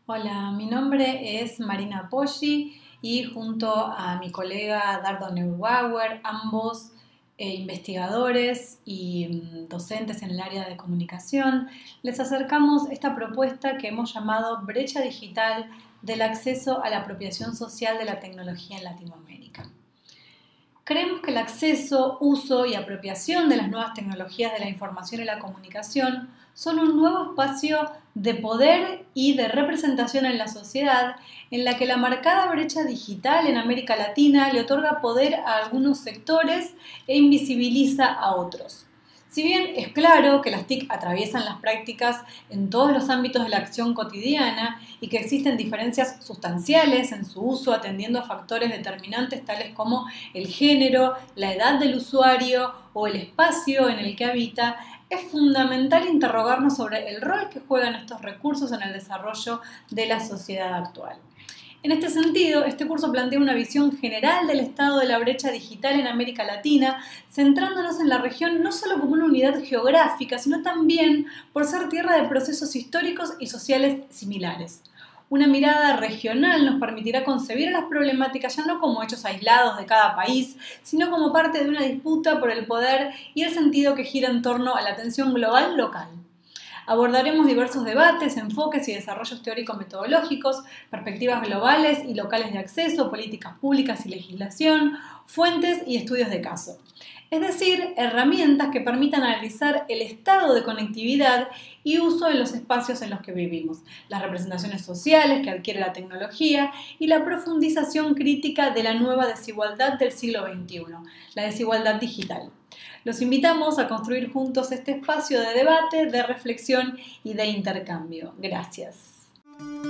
Hola, mi nombre es Marina Poggi y junto a mi colega Dardo Neubauer, ambos investigadores y docentes en el área de comunicación, les acercamos esta propuesta que hemos llamado Brecha Digital del acceso a la apropiación social de la tecnología en Latinoamérica. Creemos que el acceso, uso y apropiación de las nuevas tecnologías de la información y la comunicación son un nuevo espacio de poder y de representación en la sociedad en la que la marcada brecha digital en América Latina le otorga poder a algunos sectores e invisibiliza a otros. Si bien es claro que las TIC atraviesan las prácticas en todos los ámbitos de la acción cotidiana y que existen diferencias sustanciales en su uso atendiendo a factores determinantes tales como el género, la edad del usuario o el espacio en el que habita, es fundamental interrogarnos sobre el rol que juegan estos recursos en el desarrollo de la sociedad actual. En este sentido, este curso plantea una visión general del estado de la brecha digital en América Latina, centrándonos en la región no solo como una unidad geográfica, sino también por ser tierra de procesos históricos y sociales similares. Una mirada regional nos permitirá concebir las problemáticas ya no como hechos aislados de cada país, sino como parte de una disputa por el poder y el sentido que gira en torno a la atención global local. Abordaremos diversos debates, enfoques y desarrollos teórico-metodológicos, perspectivas globales y locales de acceso, políticas públicas y legislación, fuentes y estudios de caso. Es decir, herramientas que permitan analizar el estado de conectividad y uso en los espacios en los que vivimos, las representaciones sociales que adquiere la tecnología y la profundización crítica de la nueva desigualdad del siglo XXI, la desigualdad digital. Los invitamos a construir juntos este espacio de debate, de reflexión y de intercambio. Gracias.